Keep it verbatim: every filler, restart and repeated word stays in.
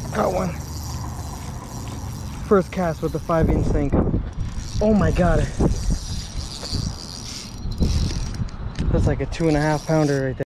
Got one. First cast with the five inch sink. Oh my god. That's like a two and a half pounder right there.